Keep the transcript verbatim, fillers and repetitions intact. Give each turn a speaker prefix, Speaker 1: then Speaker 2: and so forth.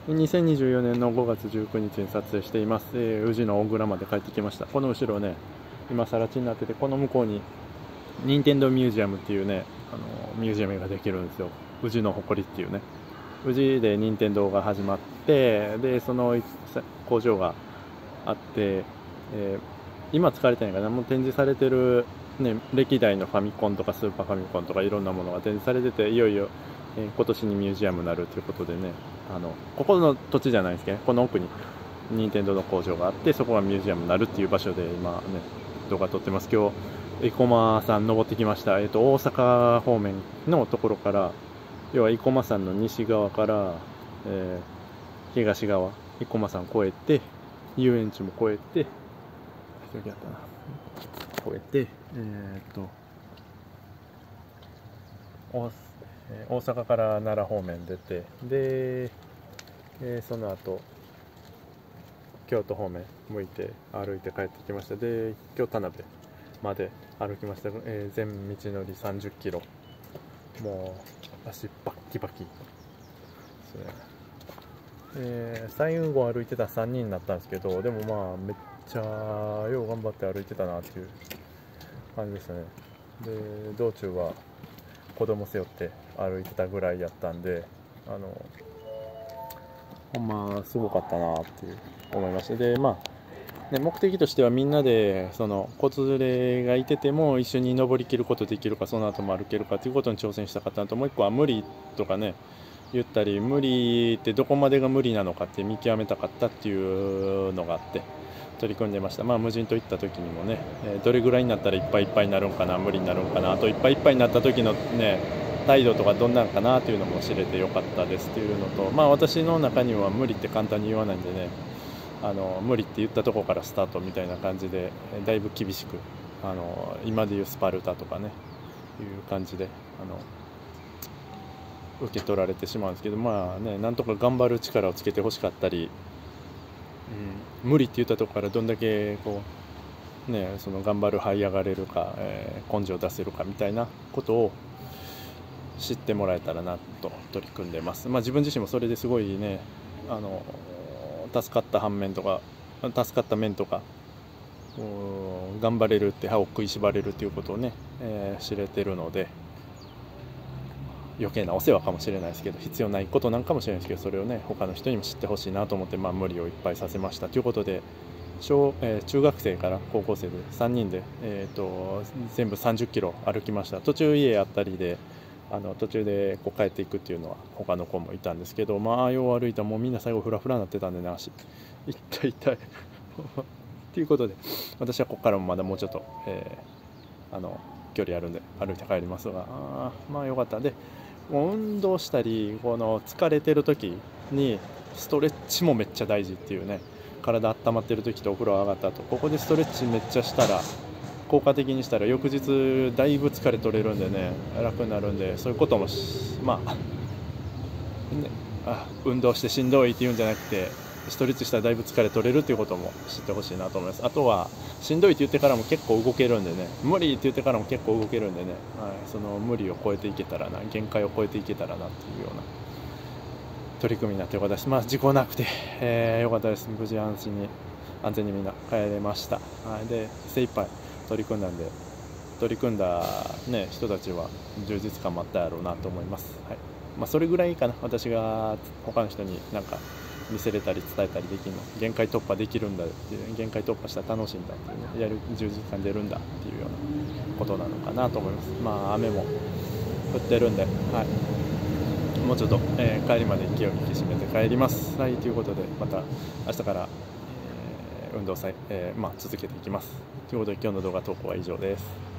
Speaker 1: にせんにじゅうよねんのごがつじゅうくにちに撮影しています。えー、宇治の大蔵まで帰ってきました。この後ろね、今更地になってて、この向こうに任天堂ミュージアムっていうね、あのミュージアムができるんですよ。宇治の誇りっていうね。宇治で任天堂が始まって、でその工場があって、えー、今使われてないかな、もう展示されてる、ね、歴代のファミコンとかスーパーファミコンとかいろんなものが展示されてて、いよいよ、えー、今年にミュージアムになるということでね、あのここの土地じゃないですけど、この奥に任天堂の工場があって、そこがミュージアムになるっていう場所で今ね動画撮ってます。今日生駒山登ってきました。えっと大阪方面のところから、要は生駒山の西側から、えー、東側生駒山越えて、遊園地も越えて、一人やったな、越えて、えー、っと大大阪から奈良方面出て、で、えー、その後京都方面向いて歩いて帰ってきました。で京田辺まで歩きました。えー、全道のりさんじゅっキロ、もう足バッキバキですね。えー、最後歩いてたさんにんになったんですけど、でもまあめっちゃよう頑張って歩いてたなっていう感じでしたね。で道中は子供背負って歩いてたぐらいやったんで、あのほんますごかったなっていう思いました。でまあ、ね、目的としてはみんなでその子連れがいてても一緒に登りきることできるか、その後も歩けるかということに挑戦したかったのと、もう一個は無理とかね言ったり、無理ってどこまでが無理なのかって見極めたかったっていうのがあって取り組んでました。まあ無人島行った時にもね、えー、どれぐらいになったらいっぱいいっぱいになるんかな、無理になるんかな、あといっぱいいっぱいになった時のね態度とかどんなのかなっていうのも知れてよかったですっていうのと、まあ私の中には無理って簡単に言わないんでね、あの無理って言ったところからスタートみたいな感じで、だいぶ厳しく、あの今でいうスパルタとかねいう感じであの受け取られてしまうんですけど、まあね、なんとか頑張る力をつけてほしかったり、うん、無理って言ったところからどんだけこうね、その頑張る這い上がれるか、えー、根性出せるかみたいなことを知ってもらえたらなと取り組んでます。まあ自分自身もそれですごいね、あの助かった反面とか助かった面とか、頑張れるって歯を食いしばれるっていうことをね、えー、知れてるので、余計なお世話かもしれないですけど、必要ないことなんかもしれないですけど、それをね他の人にも知ってほしいなと思って、まあ、無理をいっぱいさせましたということで、小、えー、中学生から高校生でさんにんで、えー、と全部さんじゅっキロ歩きました。途中家あったりであの途中でこう帰っていくっていうのは他の子もいたんですけど、まあよう歩いたらもうみんな最後フラフラになってたんでね、足痛い痛いということで、私はここからもまだもうちょっと、えー、あの距離あるんで歩いて帰りますが、あまあよかったで、もう運動したりこの疲れてる時にストレッチもめっちゃ大事っていうね、体温まってる時とお風呂上がった後、ここでストレッチめっちゃしたら効果的にしたら翌日だいぶ疲れ取れるんでね、楽になるんで、そういうこともまあ、ね、あ運動してしんどいっていうんじゃなくて、ストレッチしたらだいぶ疲れ取れるっていうことも知ってほしいなと思います。あとはしんどいって言ってからも結構動けるんでね、無理って言ってからも結構動けるんでね、はい、その無理を超えていけたらな、限界を超えていけたらなっていうような取り組みになってよかったです。まあ事故なくて、えー、よかったです。無事安心に安全にみんな帰れました。はい、で精一杯取り組んだんで、取り組んだ、ね、人たちは充実感もあったやろうなと思います。はい、まあ、それぐらいかな、私が他の人になんか見せれたり伝えたりできるの、限界突破できるんだっていう、限界突破したら楽しいんだっていう、やる充実感出るんだっていうようなことなのかなと思います。まあ雨も降ってるんで、はい、もうちょっと、えー、帰りまで気を引き締めて帰ります。はい、ということでまた明日から、えー、運動祭、えーまあ、続けていきます。ということで今日の動画投稿は以上です。